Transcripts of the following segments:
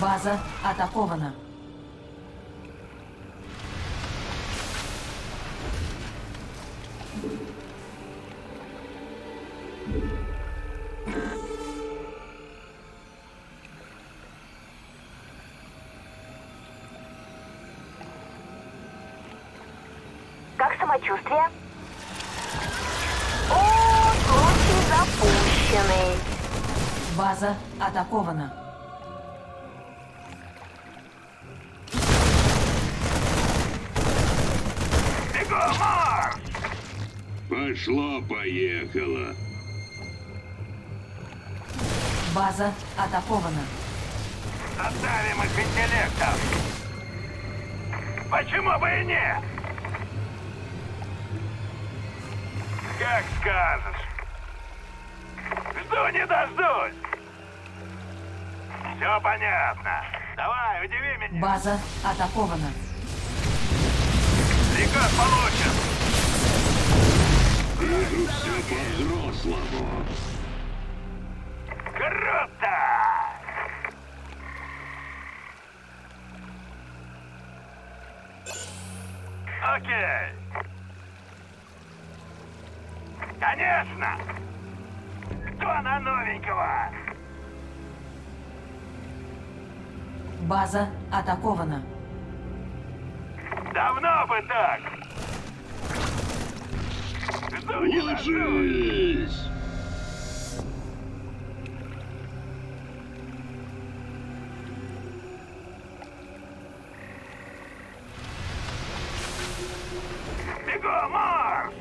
База атакована. Как самочувствие? О, случай запущенный. База атакована. Бегом, марш! Пошло-поехало. База атакована. Оставим их интеллектом. Почему бы и нет? Как скажешь. Жду не дождусь. Все понятно. Давай, удиви меня. База атакована. Приказ получен. Вижу все по-взрослому. Круто! Окей. Конечно! Кто на новенького? База атакована. Давно бы так! Жду не дождусь! Ложись! Бегом, марш!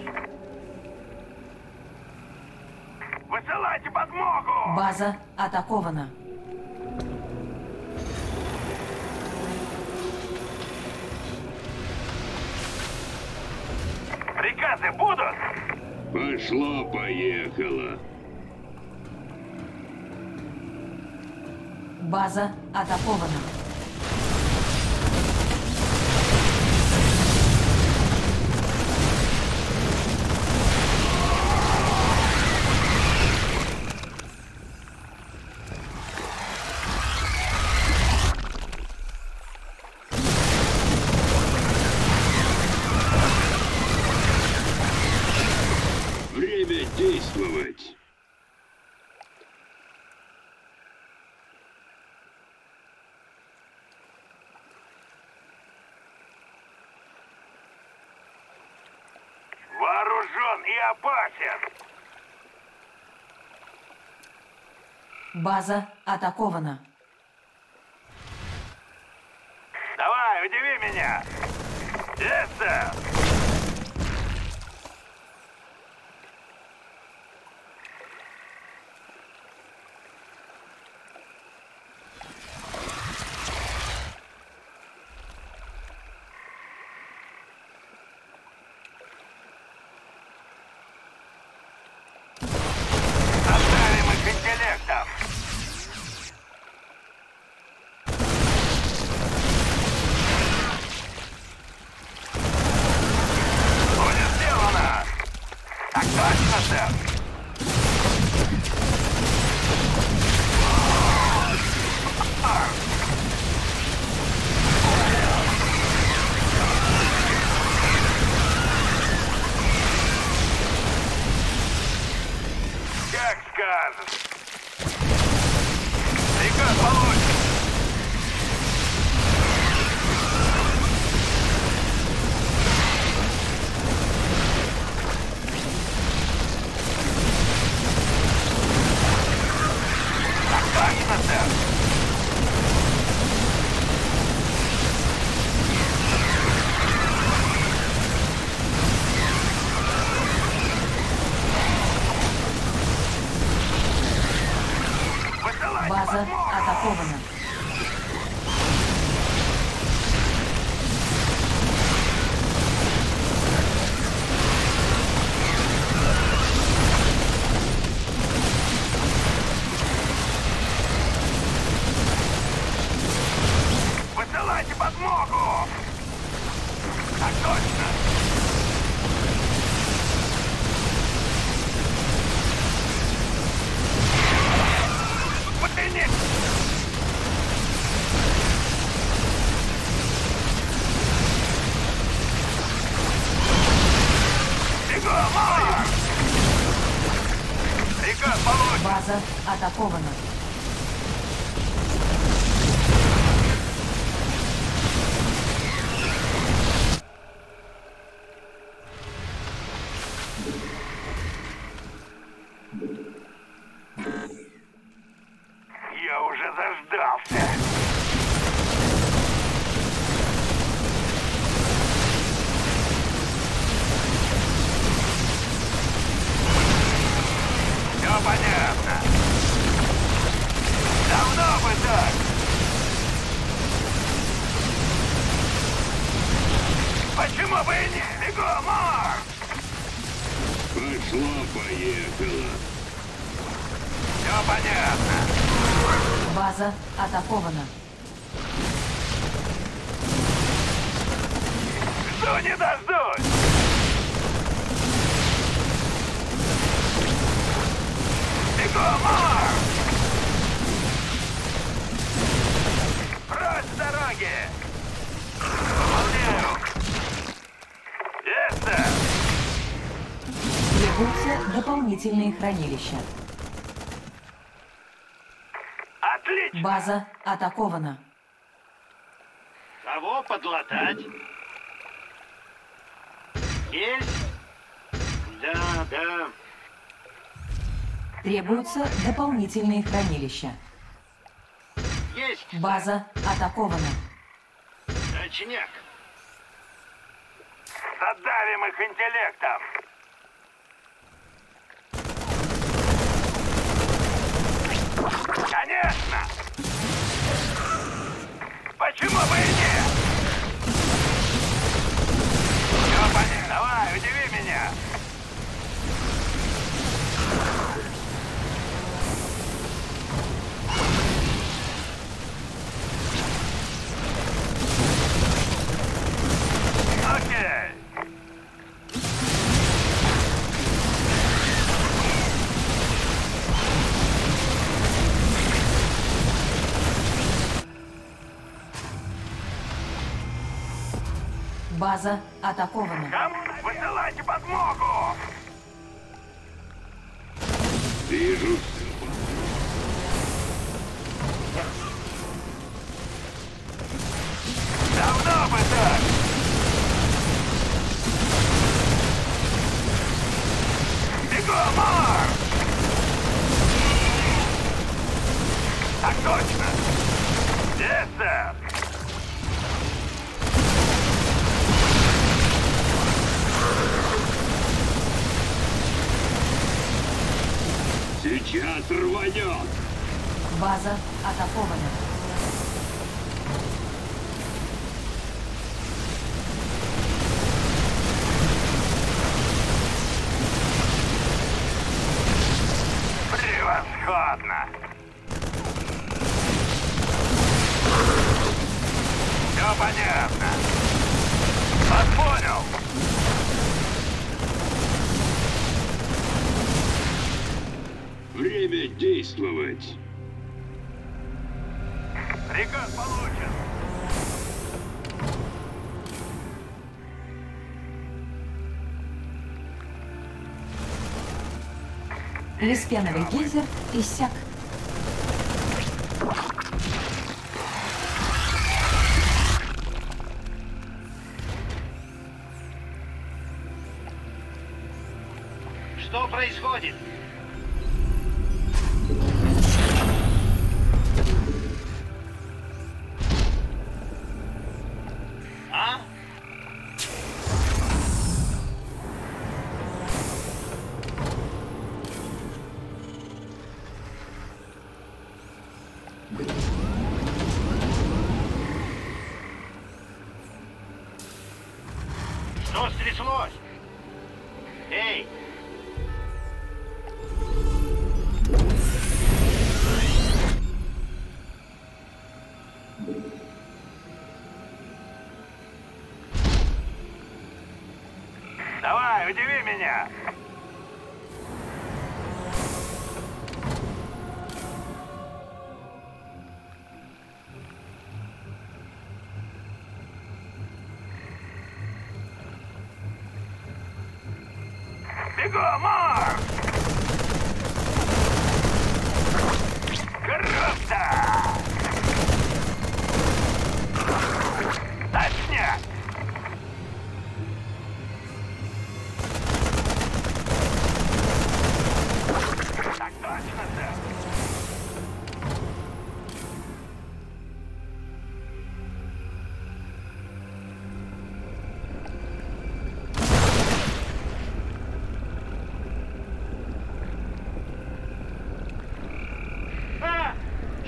Высылайте подмогу! База атакована. Приказы будут? Пошло-поехало. База атакована. Время действовать. Вооружен и опасен! База атакована. Давай, удиви меня! Yes, sir. Оставим их интеллектом! Будет сделано! Так точно, сэр! Как скажешь! Приказ получен! Так точно, сэр! Высылайте База подмогу! атакована. Высылайте подмогу! Так точно! Потяни! Приказ получен. База атакована. Я уже заждался. Все понятно. Давно бы так. Почему бы и не? Бегом, Марк! Пошла-поехала. Все понятно. База атакована. Жду не дождусь. Бегом, Марк! Прочь с дороги! Выполняю! Есть, сэр! Требуются дополнительные хранилища. Отлично! База атакована. Кого подлатать? Есть? Да, да. Требуются дополнительные хранилища. Есть. База атакована. Точняк. Задавим их интеллектом! Конечно! Почему бы и нет? Все понятно. Давай, удиви меня! Окей! База атакована. Кому? Высылайте подмогу! Вижу. Давно бы так! Бегом, Марк! Так точно! Есть, сэр! Сейчас рванет. База атакована. Превосходно! Все понятно! Вас понял! Время действовать. Приказ получен! Лиспеновый гейзер иссяк. Что происходит? А? Что стряслось? Эй! Давай, удиви меня! Бегом, Марк!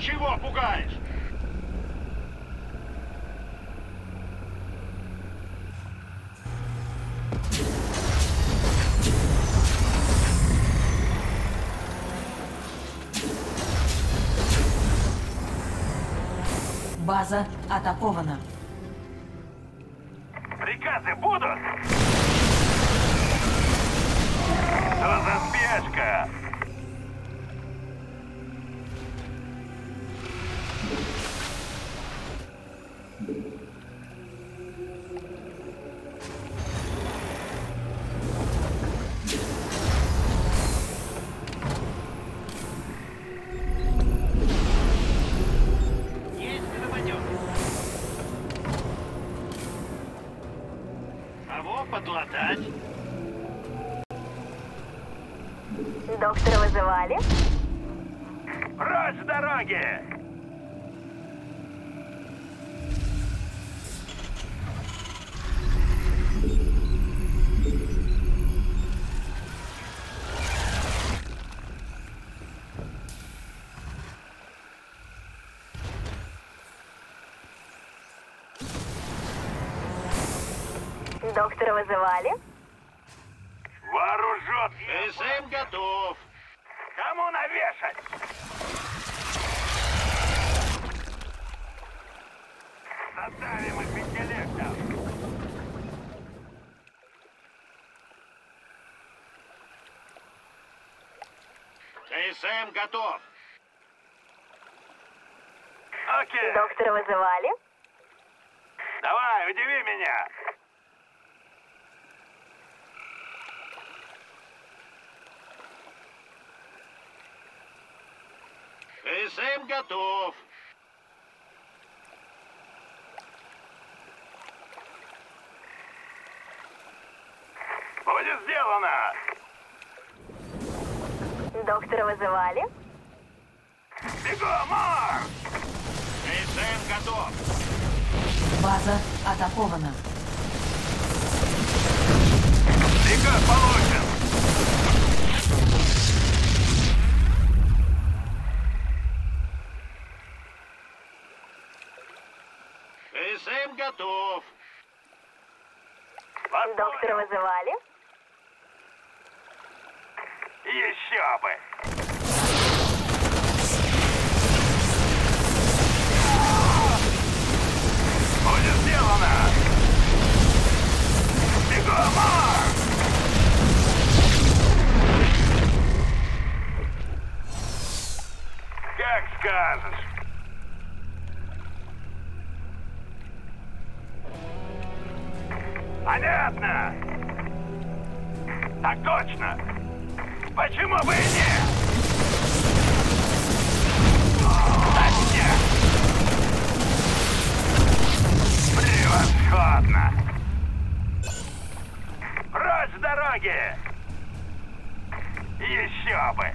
чего пугаешь? База атакована. Приказы будут? Что за спешка? Есть самолет. Кого подлатать? Доктора вызывали? Прочь с дороги! Доктора вызывали? Вооружен! СМ готов. Кому навешать? Задавим их интеллектом! СМ готов. Окей, Доктора вызывали? давай, удиви меня! СМ готов. Будет сделано! Доктора вызывали? Бегом, Марс! СМ готов. База атакована. Приказ получен! СМ готов. Вас Доктора понял. вызывали? Еще бы! Будет сделано! Бегом, Марс! Как скажешь! Понятно! Так точно! Почему бы и нет? Точняк! Превосходно! Прочь с дороги! Еще бы!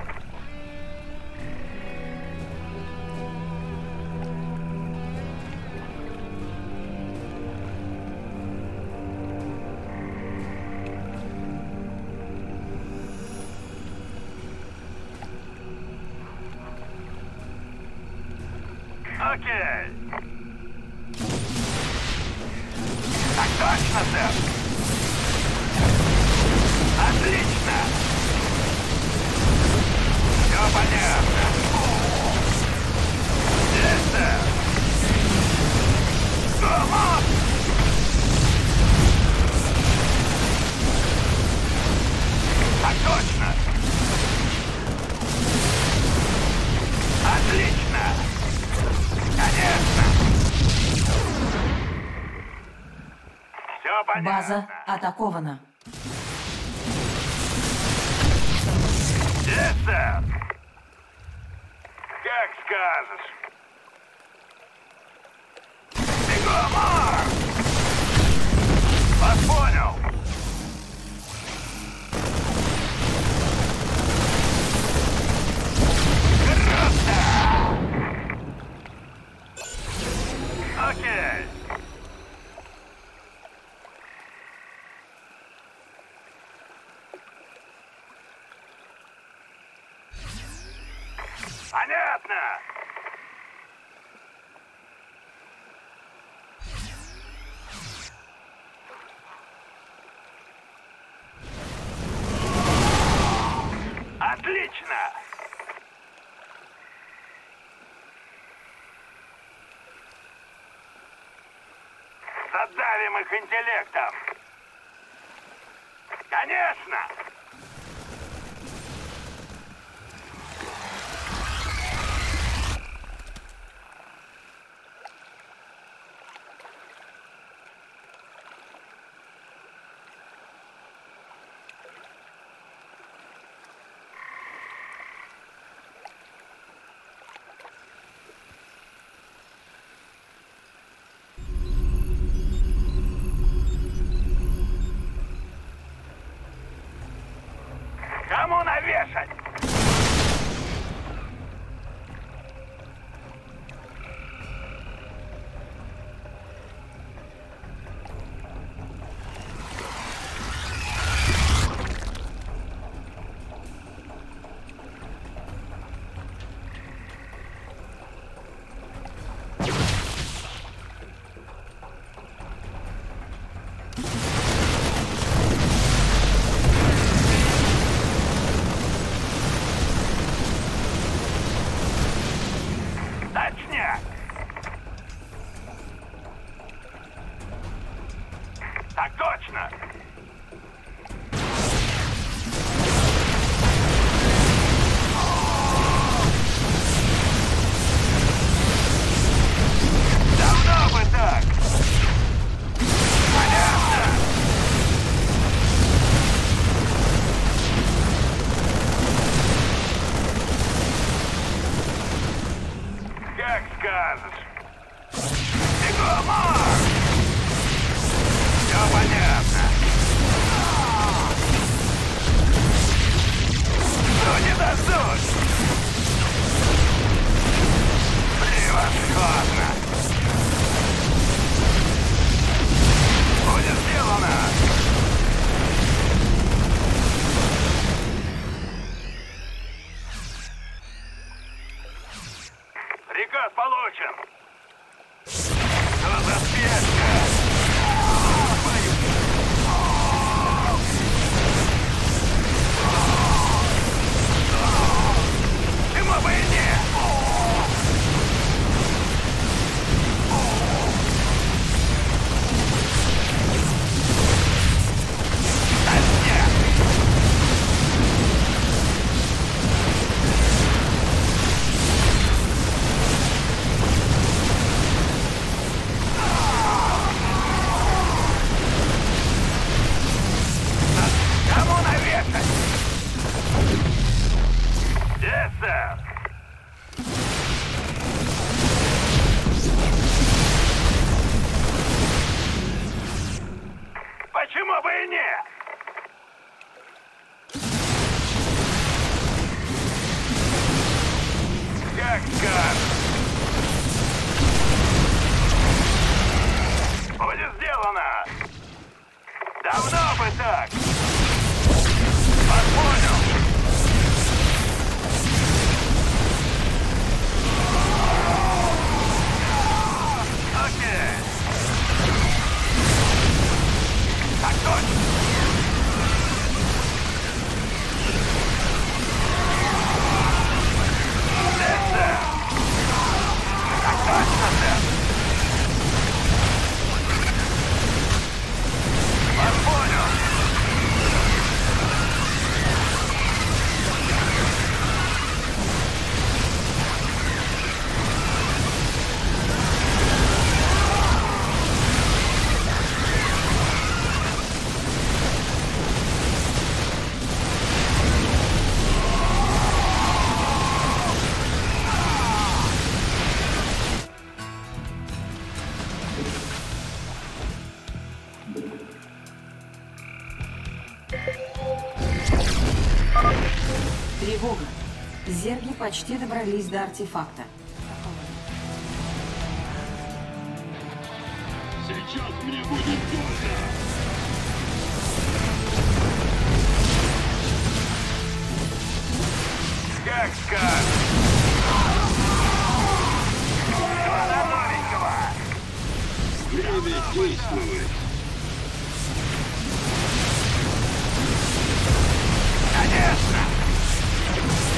Окей. Так точно, сэр. Отлично. Все понятно. Есть, сэр. Дома. Так точно. Отлично. Конечно! Все понятно. База атакована. Есть, сэр. Как скажешь. Бегом, Марс! Вас понял. Круто! Окей. Понятно. Отлично! Задавим их интеллектом! Конечно! Кому навешать? Точняк! Так точно! Давно бы так! Понятно! Как скажешь. Бегом, Марк! Все понятно. Ну не дадут. Превосходно. Будет сделано. Приказ получен. Что за спешка? Чему бы и нет? Точняк! Кому навешать? Yes, sir. Почему бы и нет? Как скажешь. Будет сделано. Давно бы так. Вас понял. Окей. Так точно. Сэр. Так точно, сэр. Вас понял. Тревога. Зерги почти добрались до артефакта. Сейчас мне будет больно! Как скажешь. Что за новенького? Время действовать! Конечно!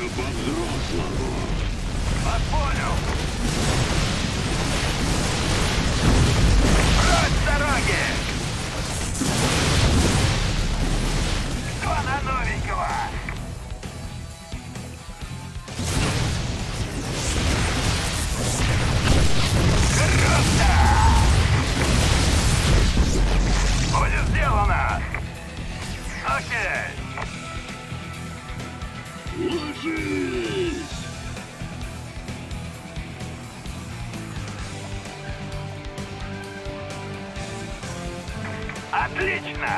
по-взрослому. Вас понял. Прочь с дороги! Кто на новенького? Круто! Будет сделано! Окей! Ложись! Отлично!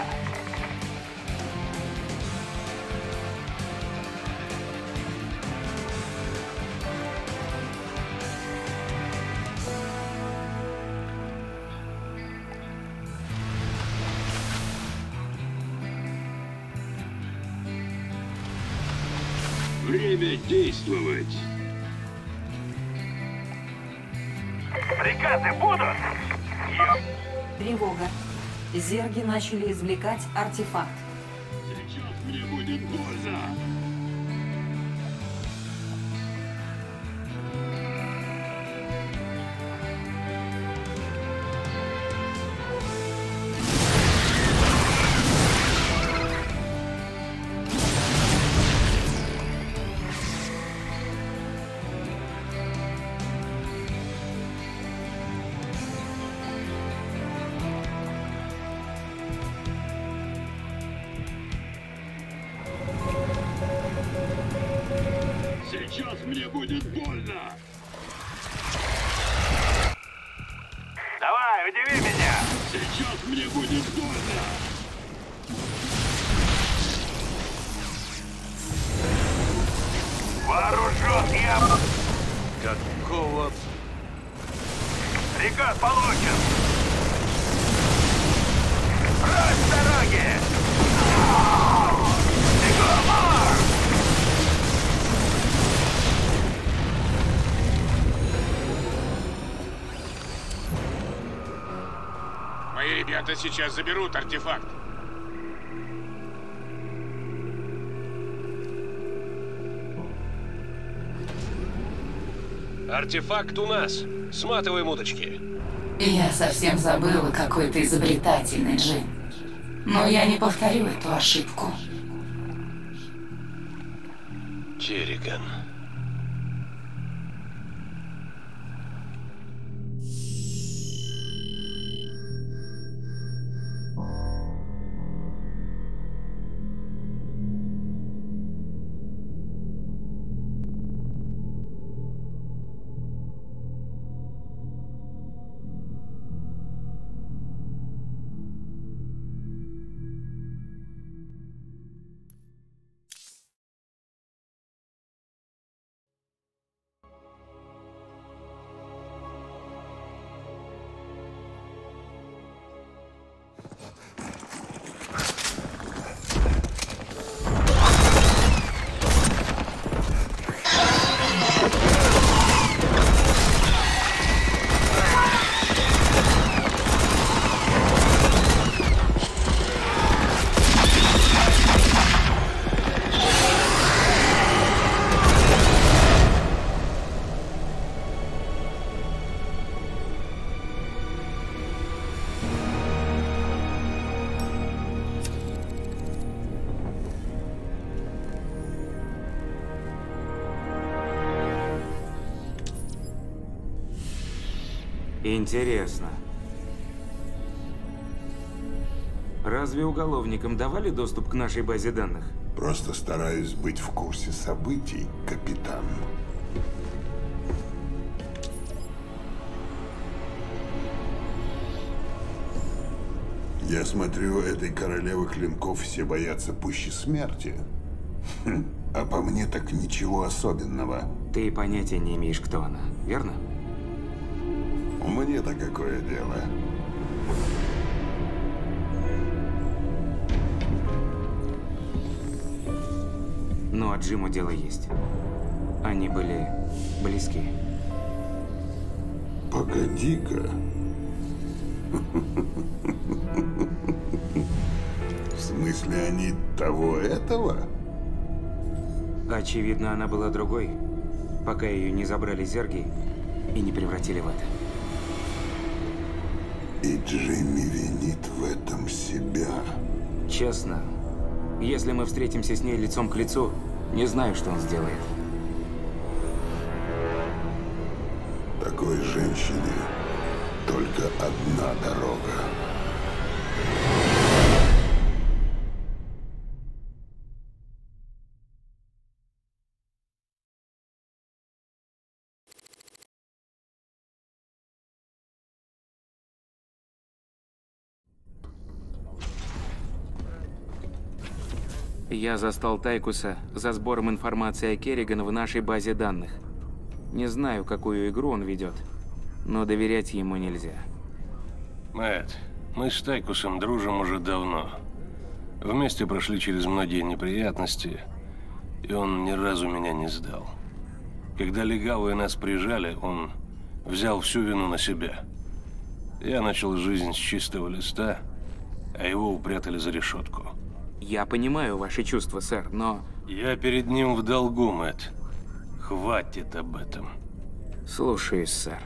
Время действовать! Приказы будут? Тревога. Зерги начали извлекать артефакт. Сейчас мне будет больно! Сейчас мне будет больно! Давай, удиви меня! Сейчас мне будет больно! Вооружен я! Какого... Приказ получен! Прочь с дороги! Бегом, Марк! Мои ребята сейчас заберут артефакт. Артефакт у нас. Сматываем удочки. Я совсем забыла, какой ты изобретательный, Джин. Но я не повторю эту ошибку. Керриган. Интересно. Разве уголовникам давали доступ к нашей базе данных? Просто стараюсь быть в курсе событий, капитан. Я смотрю, этой королевы клинков все боятся пуще смерти. А по мне так ничего особенного. Ты понятия не имеешь, кто она, верно? Мне-то какое дело? Ну, а Джиму дело есть. Они были близки. Погоди-ка. В смысле, они того этого? Очевидно, она была другой, пока ее не забрали зерги и не превратили в это. И Джимми винит в этом себя. Честно, если мы встретимся с ней лицом к лицу, не знаю, что он сделает. Такой женщине только одна дорога. Я застал Тайкуса за сбором информации о Керриган в нашей базе данных. Не знаю, какую игру он ведет, но доверять ему нельзя. Мэтт, мы с Тайкусом дружим уже давно. Вместе прошли через многие неприятности, и он ни разу меня не сдал. Когда легавые нас прижали, он взял всю вину на себя. Я начал жизнь с чистого листа, а его упрятали за решетку. Я понимаю ваши чувства, сэр, но... Я перед ним в долгу, Мэтт. Хватит об этом. Слушаюсь, сэр.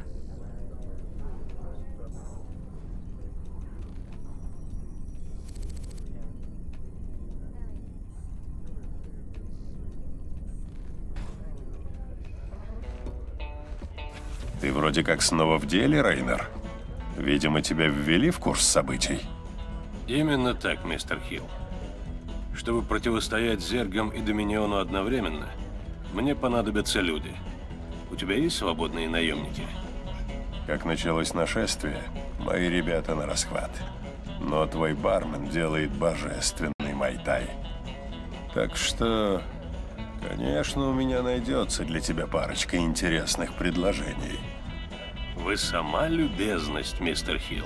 Ты вроде как снова в деле, Рейнер. Видимо, тебя ввели в курс событий. Именно так, мистер Хилл. Чтобы противостоять Зергам и Доминиону одновременно, мне понадобятся люди. У тебя есть свободные наемники? Как началось нашествие, мои ребята на расхват. Но твой бармен делает божественный майтай. Так что, конечно, у меня найдется для тебя парочка интересных предложений. Вы сама любезность, мистер Хилл.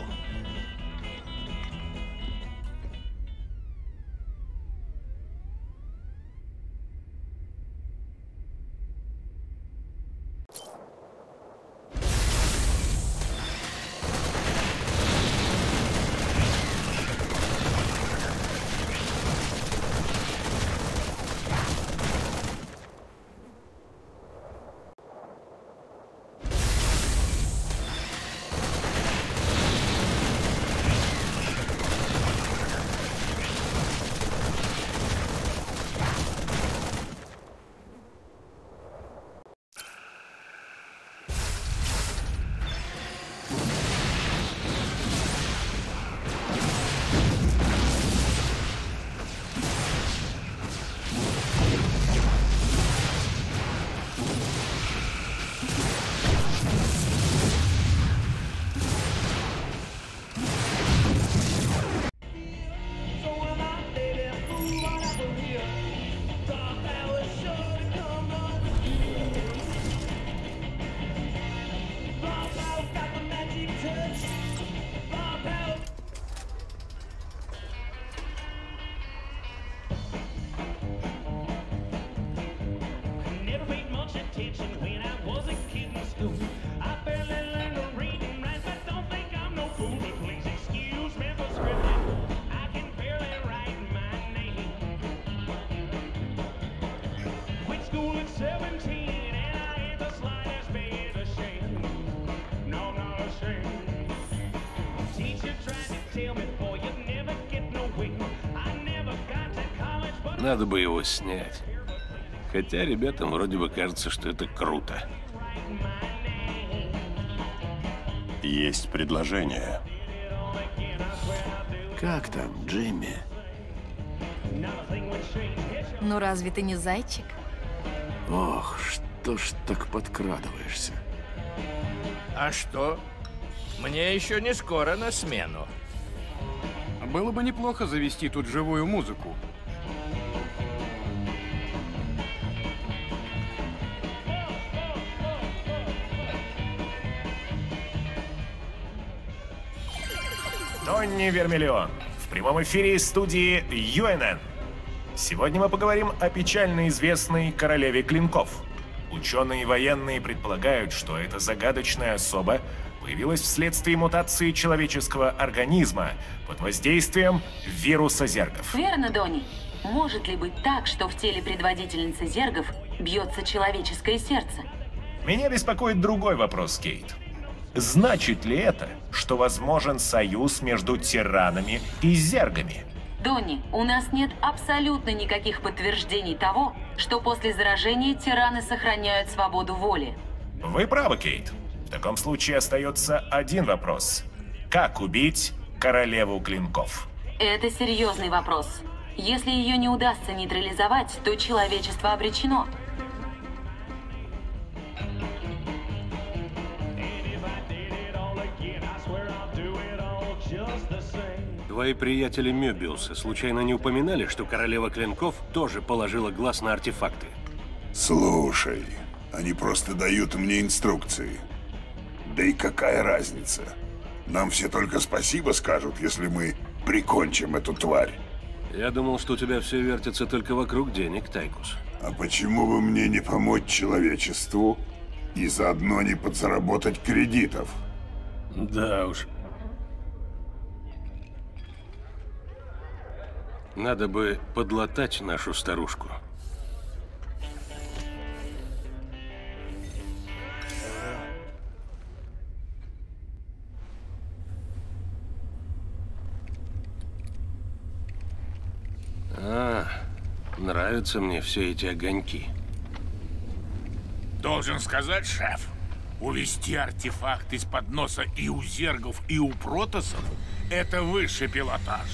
Надо бы его снять. Хотя ребятам вроде бы кажется, что это круто. Есть предложение. Как там, Джимми? Ну разве ты не зайчик? Ох, что ж так подкрадываешься? А что? Мне еще не скоро на смену. Было бы неплохо завести тут живую музыку. Тони Вермиллион. В прямом эфире из студии UNN. Сегодня мы поговорим о печально известной королеве клинков. Ученые и военные предполагают, что эта загадочная особа появилась вследствие мутации человеческого организма под воздействием вируса зергов. Верно, Донни. Может ли быть так, что в теле предводительницы зергов бьется человеческое сердце? Меня беспокоит другой вопрос, Кейт. Значит ли это, что возможен союз между тиранами и зергами? Донни, у нас нет абсолютно никаких подтверждений того, что после заражения тираны сохраняют свободу воли. Вы правы, Кейт. В таком случае остается один вопрос. Как убить королеву клинков? Это серьезный вопрос. Если ее не удастся нейтрализовать, то человечество обречено. Твои приятели Мёбиуса случайно не упоминали, что королева клинков тоже положила глаз на артефакты? Слушай, они просто дают мне инструкции. Да и какая разница? Нам все только спасибо скажут, если мы прикончим эту тварь. Я думал, что у тебя все вертится только вокруг денег, Тайкус. А почему бы мне не помочь человечеству и заодно не подзаработать кредитов? Да уж. Надо бы подлатать нашу старушку. Нравятся мне все эти огоньки. Должен сказать, шеф, увести артефакт из-под носа и у зергов, и у протоссов — это высший пилотаж.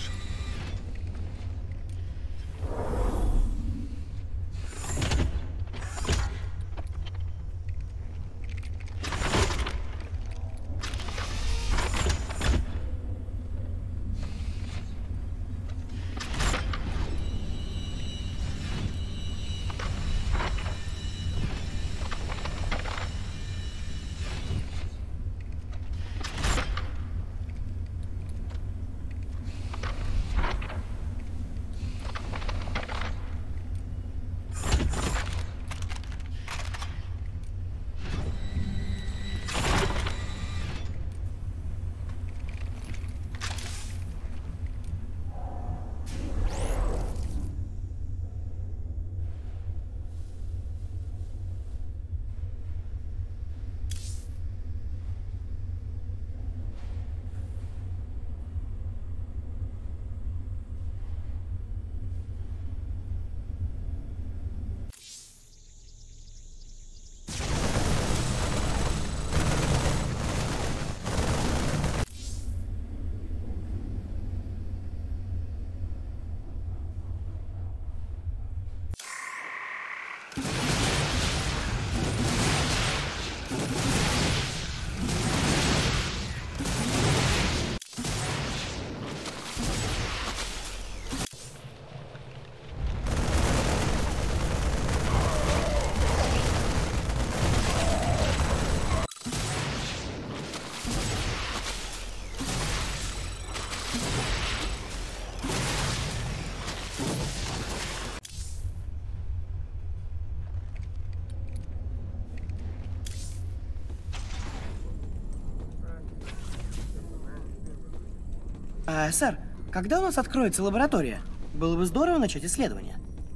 Сэр, когда у нас откроется лаборатория? Было бы здорово начать исследование.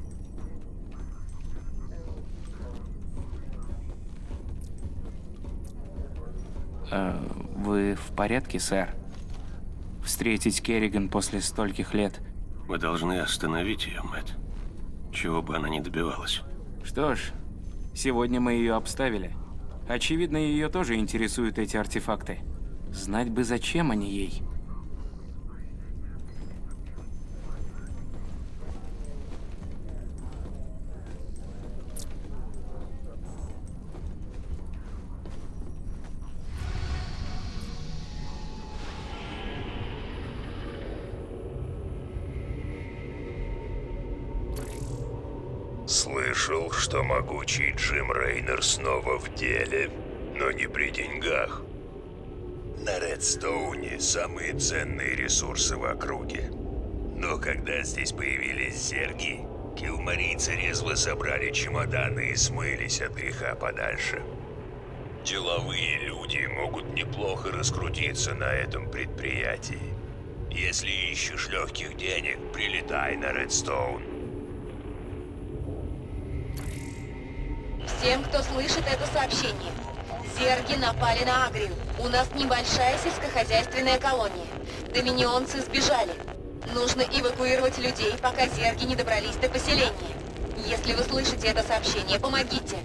Вы в порядке, сэр? Встретить Керриган после стольких лет. Мы должны остановить ее, Мэтт. Чего бы она ни добивалась. Что ж, сегодня мы ее обставили. Очевидно, ее тоже интересуют эти артефакты. Знать бы, зачем они ей. Слышал, что могучий Джим Рейнер снова в деле, но не при деньгах. На Редстоуне самые ценные ресурсы в округе. Но когда здесь появились зерги, килмарийцы резво собрали чемоданы и смылись от греха подальше. Деловые люди могут неплохо раскрутиться на этом предприятии. Если ищешь легких денег, прилетай на Редстоун. Всем, кто слышит это сообщение. Зерги напали на Агрию. У нас небольшая сельскохозяйственная колония. Доминионцы сбежали. Нужно эвакуировать людей, пока зерги не добрались до поселения. Если вы слышите это сообщение, помогите.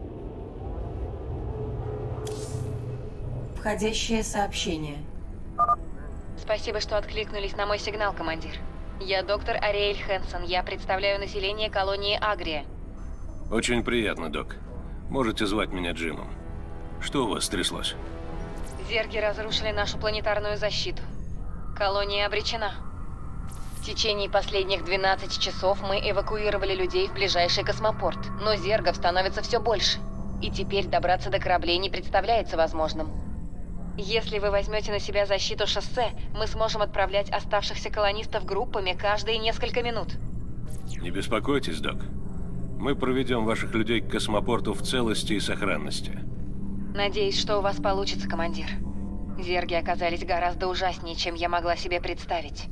Входящее сообщение. Спасибо, что откликнулись на мой сигнал, командир. Я доктор Ариэль Хэнсон. Я представляю население колонии Агрия. Очень приятно, док. Можете звать меня Джимом. Что у вас стряслось? Зерги разрушили нашу планетарную защиту. Колония обречена. В течение последних 12 часов мы эвакуировали людей в ближайший космопорт, но зергов становится все больше. И теперь добраться до кораблей не представляется возможным. Если вы возьмете на себя защиту шоссе, мы сможем отправлять оставшихся колонистов группами каждые несколько минут. Не беспокойтесь, док. Мы проведем ваших людей к космопорту в целости и сохранности. Надеюсь, что у вас получится, командир. Зерги оказались гораздо ужаснее, чем я могла себе представить.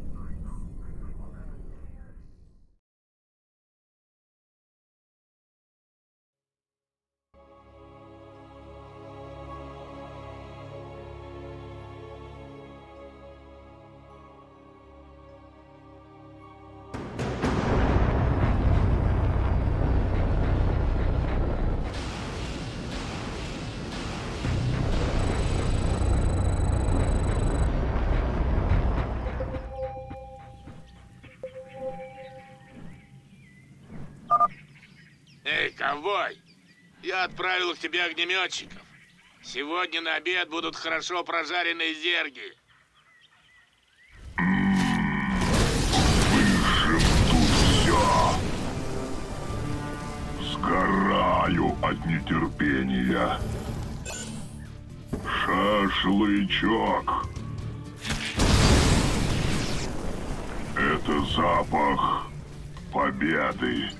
Эй, ковбой! Я отправил к тебе огнеметчиков. Сегодня на обед будут хорошо прожаренные зерги. Тут все. Сгораю от нетерпения. Шашлычок. Это запах победы.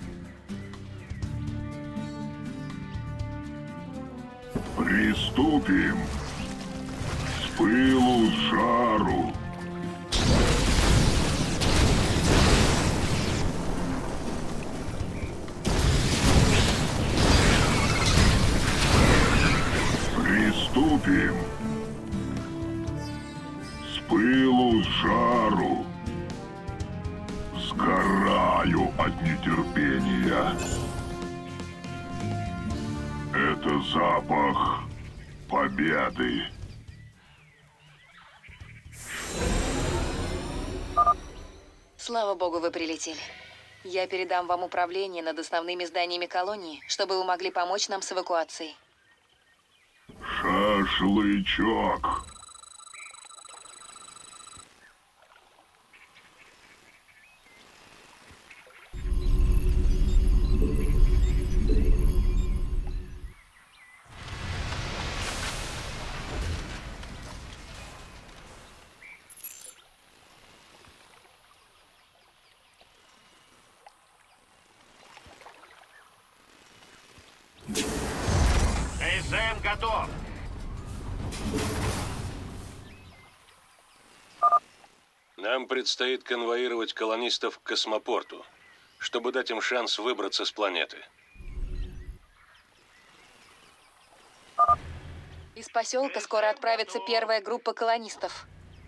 Приступим. С пылу, с жару. Приступим. С пылу, с жару. Сгораю от нетерпения. Это запах победы. Слава богу, вы прилетели. Я передам вам управление над основными зданиями колонии, чтобы вы могли помочь нам с эвакуацией. Шашлычок. КСМ готов. Нам предстоит конвоировать колонистов к космопорту, чтобы дать им шанс выбраться с планеты. Из поселка скоро отправится первая группа колонистов.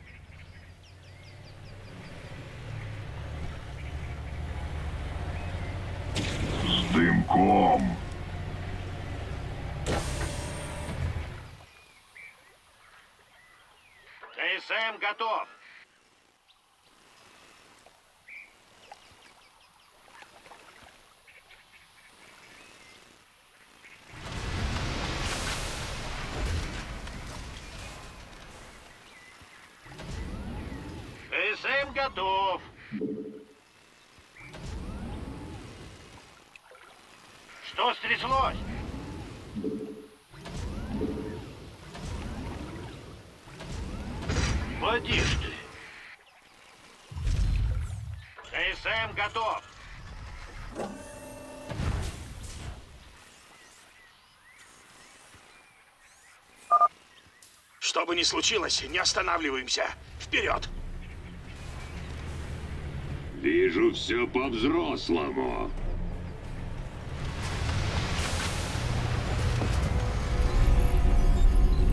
С дымком. КСМ готов. КСМ готов. Что стряслось? Поди ж ты. КСМ готов. Что бы ни случилось, не останавливаемся. Вперед! Вижу все по-взрослому.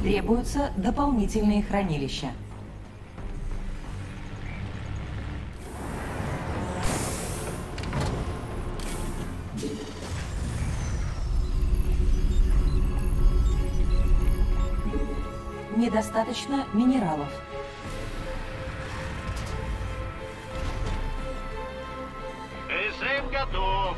Требуются дополнительные хранилища. Недостаточно минералов. СМ готов.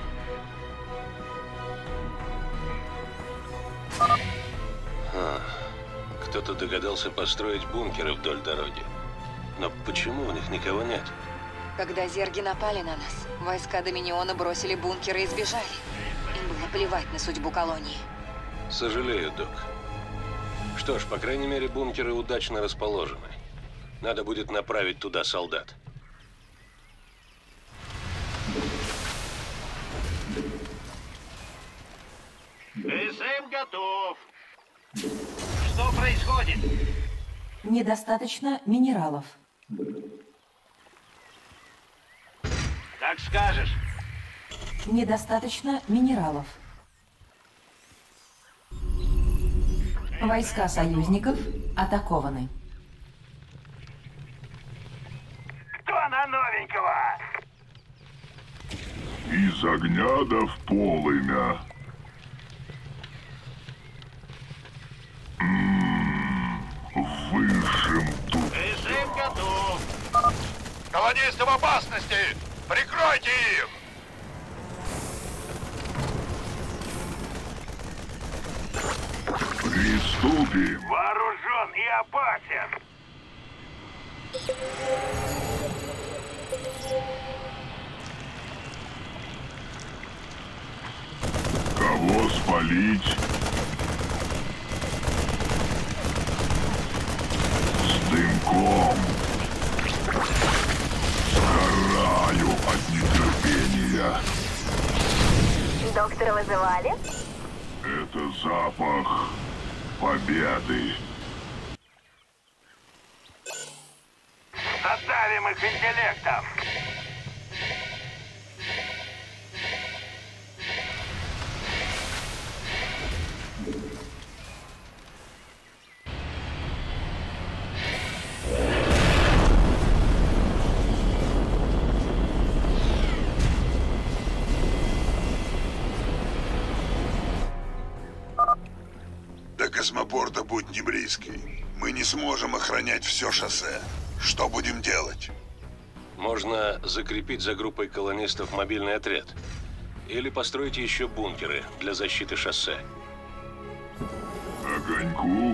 Кто-то догадался построить бункеры вдоль дороги. Но почему в них никого нет? Когда зерги напали на нас, войска Доминиона бросили бункеры и сбежали. Им было плевать на судьбу колонии. Сожалею, док. Что ж, по крайней мере, бункеры удачно расположены. Надо будет направить туда солдат. СМ готов. Что происходит? Недостаточно минералов. Как скажешь. Недостаточно минералов. Войска союзников атакованы. Кто на новенького? Из огня до в полымя. Высшим тут. СМ готов. Колонисты в опасности! Прикройте их! Приступим. Вооружен и опасен. Кого спалить? С дымком. Сгораю от нетерпения. Доктора вызывали? Это запах победы. Задавим их интеллектом. До космопорта путь не близкий. Мы не сможем охранять все шоссе. Что будем делать? Можно закрепить за группой колонистов мобильный отряд. Или построить еще бункеры для защиты шоссе. Огоньку?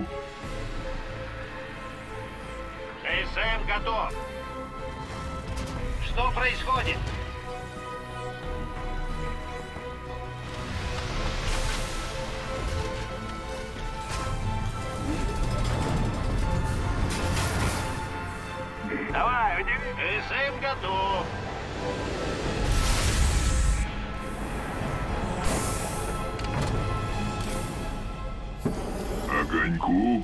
СМ готов. Что происходит? Давай, СМ готов. Огоньку?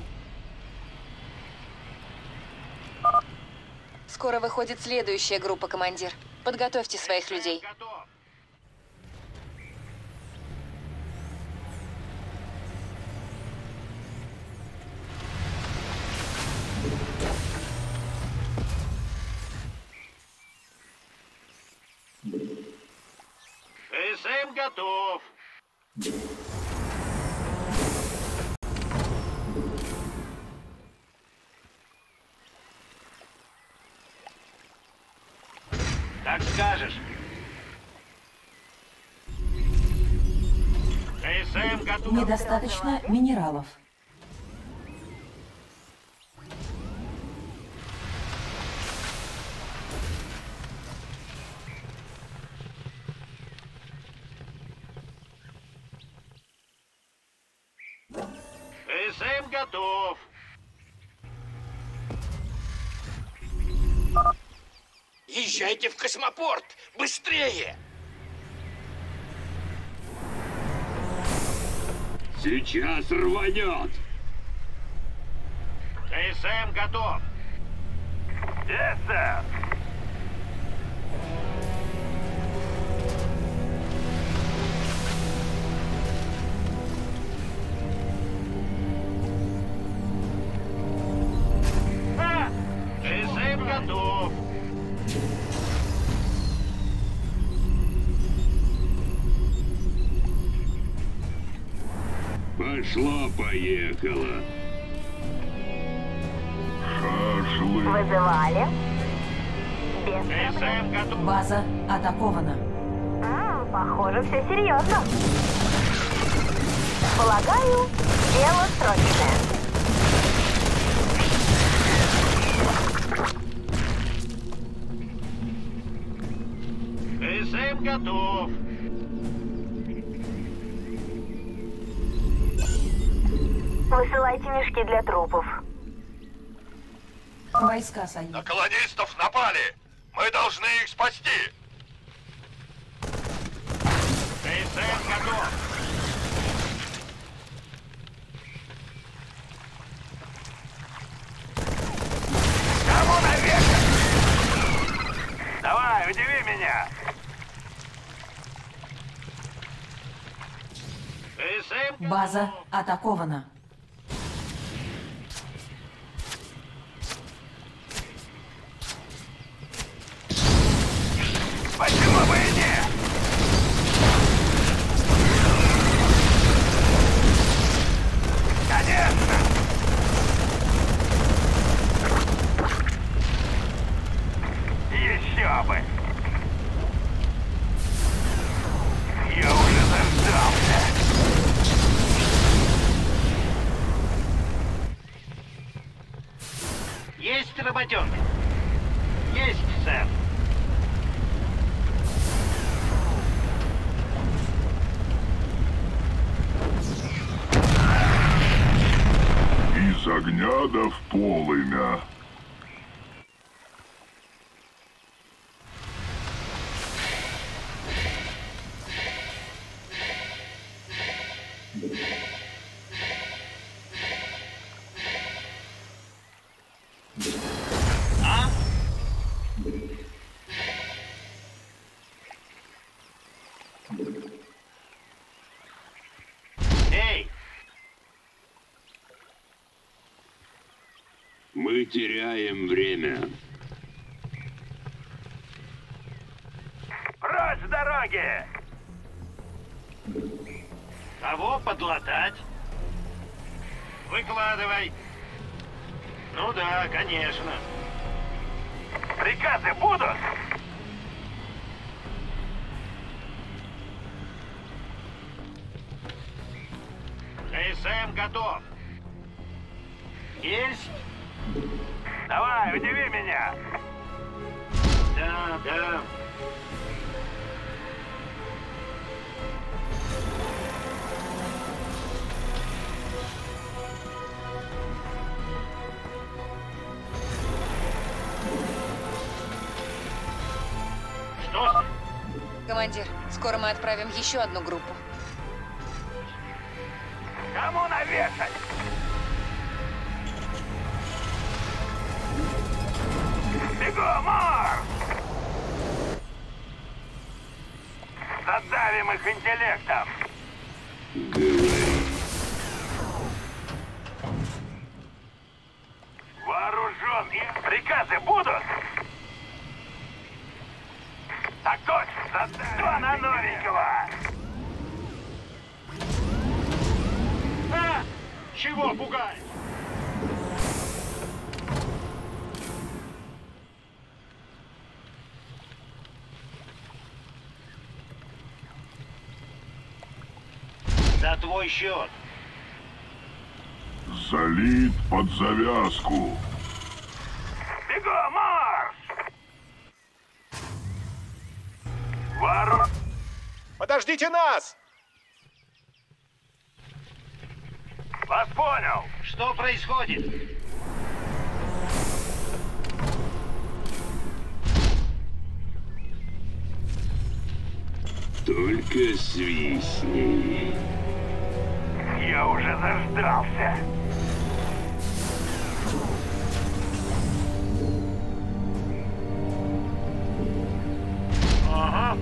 Скоро выходит следующая группа, командир. Подготовьте своих людей. СМ готов. Как скажешь. СМ готов. Недостаточно минералов. СМ готов. Езжайте в космопорт! Быстрее! Сейчас рванет! СМ готов. Yes, sir. Пошло-поехало. Шашлык. Вызывали? Без проблем. База атакована. Похоже, все серьезно. Полагаю, дело срочное. КСМ готов. Высылайте мешки для трупов. Войска Союза. На колонистов напали. Мы должны их спасти. КСМ готов. Кому навешать? Давай, удиви меня. КСМ. База атакована. Почему бы и нет? Конечно! Еще бы! Я уже заждался! Есть работенка? Есть, сэр. Из огня да в полымя. Эй! Мы теряем время. Прочь с дороги! Кого подлатать? Выкладывай. Ну да, конечно. Приказы будут? КСМ готов. Есть? Давай, удиви меня. Да, да. Что? Командир, скоро мы отправим еще одну группу. Кому навешать? Бегом, Марс! Задавим их интеллектом. Вооружен и приказы будут? Так точно! Что на новенького? А! Чего пугаешь? За твой счет. Залит под завязку. Бегом, Марш! Вооружен. Подождите нас! Вас понял. Что происходит? Только свистни. Я уже заждался. Ага.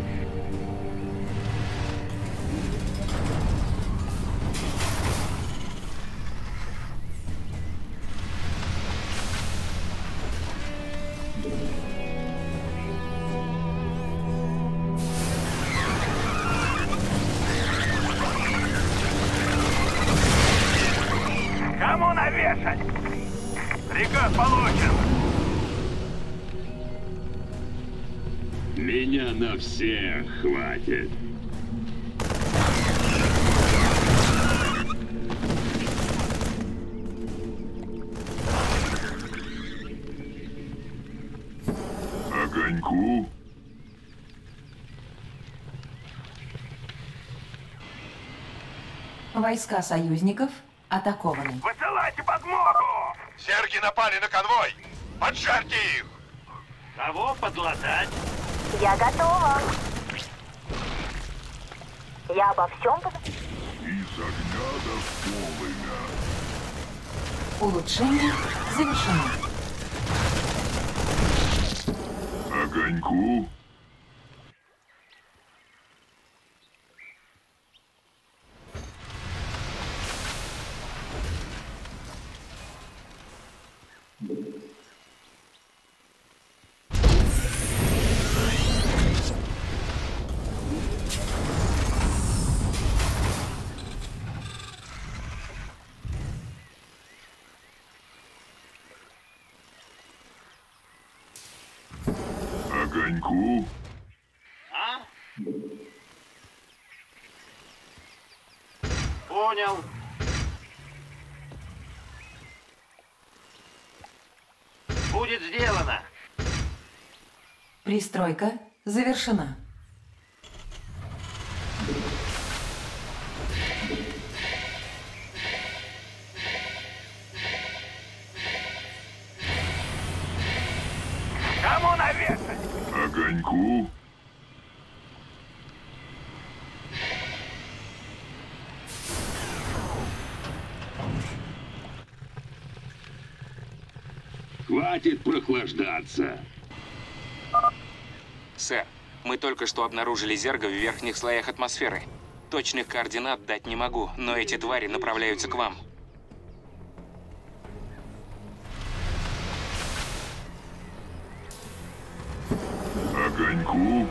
Меня на всех хватит. Огоньку? Войска союзников атакованы. Высылайте подмогу! Зерги напали на конвой! Поджарьте их! Кого подлатать? Я готова. Я обо всем Из огня до полымя. Улучшение завершено. Огоньку? Огоньку? Понял. Будет сделано. Пристройка завершена. Кому навешать? Огоньку? Хватит прохлаждаться. Сэр, мы только что обнаружили зерга в верхних слоях атмосферы. Точных координат дать не могу, но эти твари направляются к вам. Огоньку?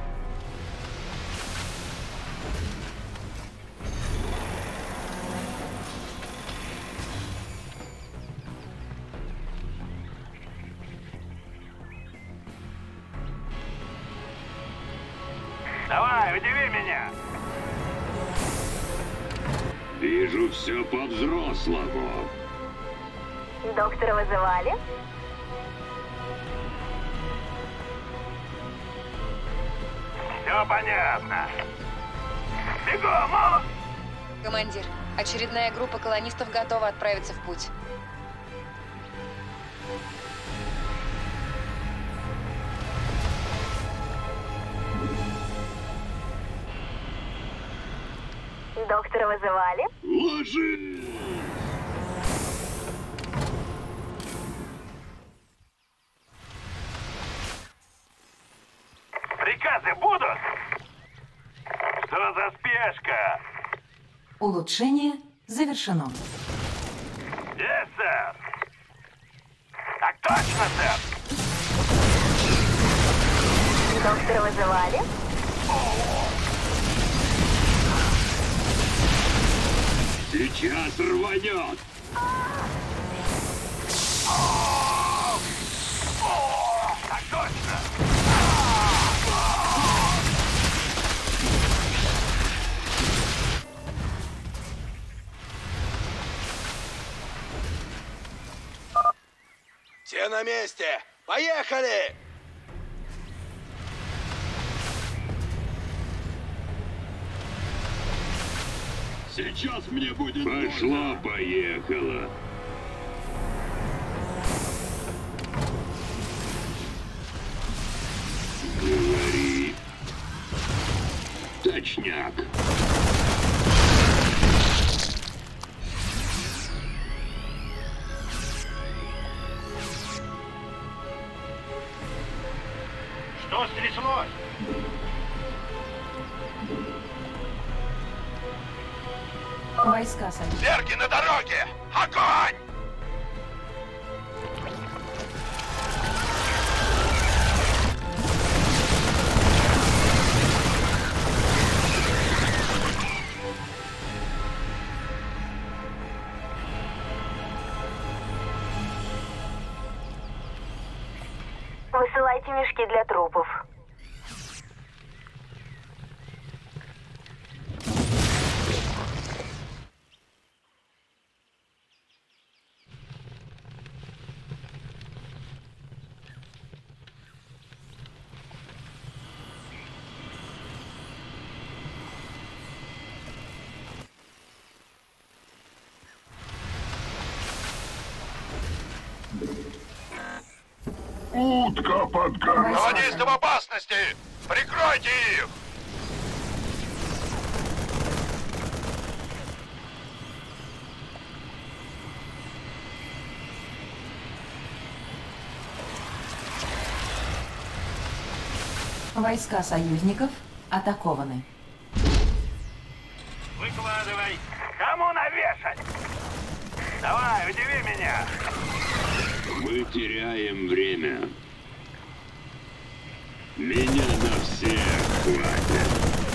Давай, удиви меня. Вижу все по-взрослому. Доктора вызывали? Все понятно. Бегом! А! Командир, очередная группа колонистов готова отправиться в путь. Доктора вызывали? Ложись! Приказы будут? Что за спешка? Улучшение завершено. Yes, сэр. Так точно, сэр. Доктора вызывали? Сейчас рванет! Так точно. Все на месте! Поехали! Сейчас мне будет Пошла-поехала. Говори. Точняк. Что стряслось? Войска союзников. Зерги на дороге! Огонь! Высылайте мешки для трупов. Утка под горой. Колонисты в опасности! Прикройте их! Войска союзников атакованы. Выкладывай. Кому навешать? Давай, удиви меня. Мы теряем время. Меня на всех хватит.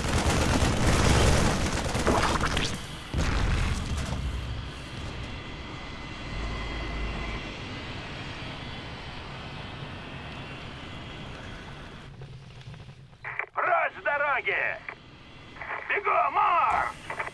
Прочь с дороги! Бегом, Марс!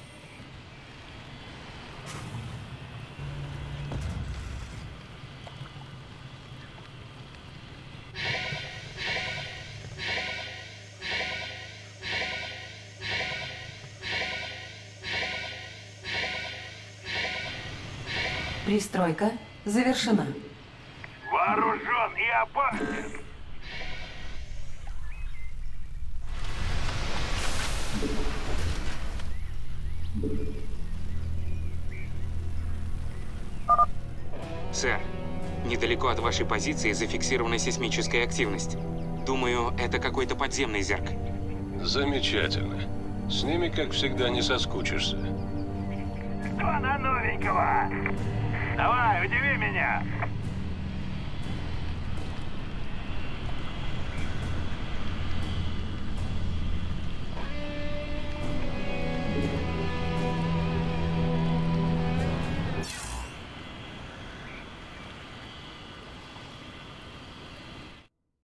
Пристройка завершена. Вооружен и опасен. Сэр, недалеко от вашей позиции зафиксирована сейсмическая активность. Думаю, это какой-то подземный зерк. Замечательно. С ними, как всегда, не соскучишься. Кто на новенького? Давай, удиви меня.